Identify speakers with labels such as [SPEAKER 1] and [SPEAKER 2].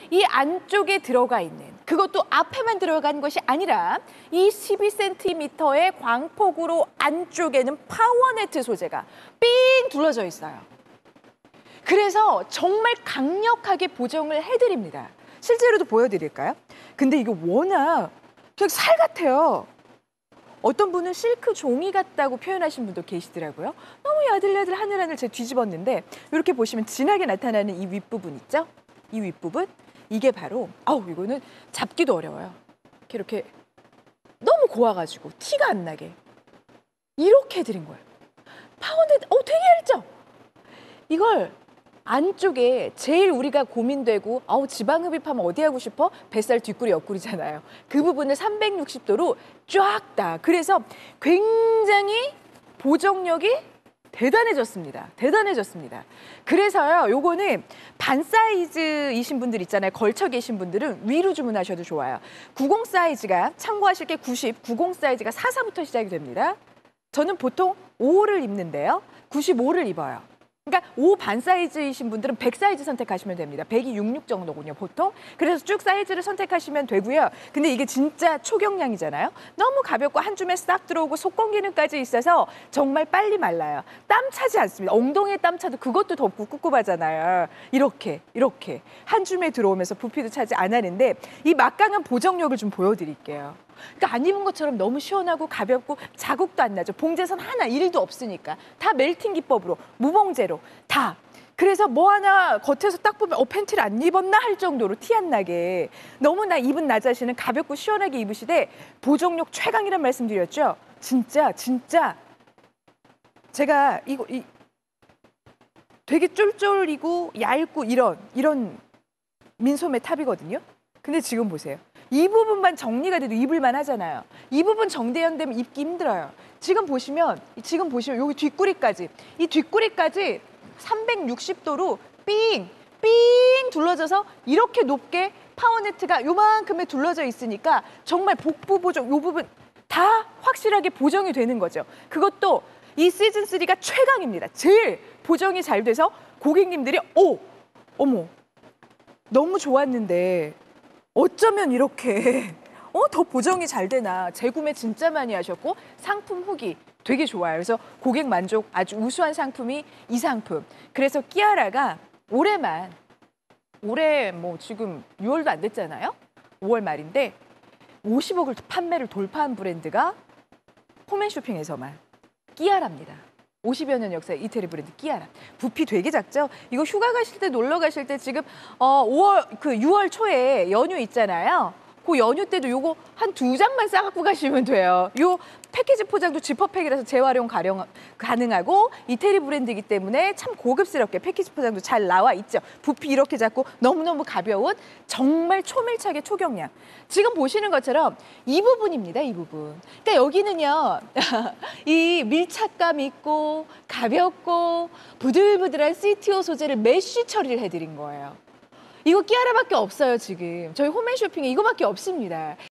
[SPEAKER 1] 이 안쪽에 들어가 있는, 그것도 앞에만 들어간 것이 아니라 이 12cm의 광폭으로 안쪽에는 파워네트 소재가 삥 둘러져 있어요. 그래서 정말 강력하게 보정을 해드립니다. 실제로도 보여드릴까요? 근데 이거 워낙 그냥 살 같아요. 어떤 분은 실크 종이 같다고 표현하신 분도 계시더라고요. 너무 야들야들 하늘하늘 제가 뒤집었는데 이렇게 보시면 진하게 나타나는 이 윗부분 있죠? 이 윗부분? 이게 바로 이거는 잡기도 어려워요. 이렇게 너무 고와가지고 티가 안 나게 이렇게 해드린 거예요. 파운드 되게 얇죠? 이걸 안쪽에 제일 우리가 고민되고 지방흡입하면 어디 하고 싶어? 뱃살 뒷구리 옆구리잖아요. 그 부분을 360도로 쫙 다. 그래서 굉장히 보정력이 대단해졌습니다. 대단해졌습니다. 그래서요, 요거는 반 사이즈이신 분들 있잖아요. 걸쳐 계신 분들은 위로 주문하셔도 좋아요. 90 사이즈가 참고하실 게 90 사이즈가 44부터 시작이 됩니다. 저는 보통 5를 입는데요. 95를 입어요. 그러니까 5 반 사이즈이신 분들은 100 사이즈 선택하시면 됩니다. 100이 66 정도군요, 보통. 그래서 쭉 사이즈를 선택하시면 되고요. 근데 이게 진짜 초경량이잖아요. 너무 가볍고 한 줌에 싹 들어오고 속건 기능까지 있어서 정말 빨리 말라요. 땀 차지 않습니다. 엉덩이에 땀 차도 그것도 덥고 꿉꿉하잖아요. 이렇게 한 줌에 들어오면서 부피도 차지 안 하는데 이 막강한 보정력을 좀 보여드릴게요. 그러니까 안 입은 것처럼 너무 시원하고 가볍고 자국도 안 나죠. 봉제선 하나 1도 없으니까. 다 멜팅 기법으로, 무봉제로 다. 그래서 뭐 하나 겉에서 딱 보면 팬티를 안 입었나 할 정도로 티 안 나게 너무나 입은 나 자신은 가볍고 시원하게 입으시되 보정력 최강이란 말씀드렸죠. 진짜 제가 이거 되게 쫄쫄이고 얇고 이런 민소매 탑이거든요. 근데 지금 보세요. 이 부분만 정리가 돼도 입을만 하잖아요. 이 부분 정대현되면 입기 힘들어요. 지금 보시면 여기 뒷구리까지, 이 뒷구리까지 360도로 삥 둘러져서 이렇게 높게 파워네트가 요만큼에 둘러져 있으니까 정말 복부 보정, 요 부분 다 확실하게 보정이 되는 거죠. 그것도 이 시즌3가 최강입니다. 제일 보정이 잘 돼서 고객님들이 어머, 너무 좋았는데 어쩌면 이렇게 더 보정이 잘 되나. 재구매 진짜 많이 하셨고 상품 후기 되게 좋아요. 그래서 고객 만족 아주 우수한 상품이 이 상품. 그래서 끼아라가 올해 뭐 지금 6월도 안 됐잖아요. 5월 말인데 50억을 판매를 돌파한 브랜드가 홈앤쇼핑에서만 끼아라입니다. 50여 년 역사의 이태리 브랜드 끼아라. 부피 되게 작죠? 이거 휴가 가실 때, 놀러 가실 때 지금 6월 초에 연휴 있잖아요. 그 연휴 때도 요거 한 2장만 싸갖고 가시면 돼요. 요 패키지 포장도 지퍼팩이라서 재활용 가능하고 이태리 브랜드이기 때문에 참 고급스럽게 패키지 포장도 잘 나와 있죠. 부피 이렇게 작고 너무너무 가벼운 정말 초밀착의 초경량. 지금 보시는 것처럼 이 부분입니다, 이 부분. 그러니까 여기는요, 이 밀착감 있고 가볍고 부들부들한 CTO 소재를 메쉬 처리를 해드린 거예요. 이거 끼아라밖에 없어요, 지금. 저희 홈앤쇼핑에 이거밖에 없습니다.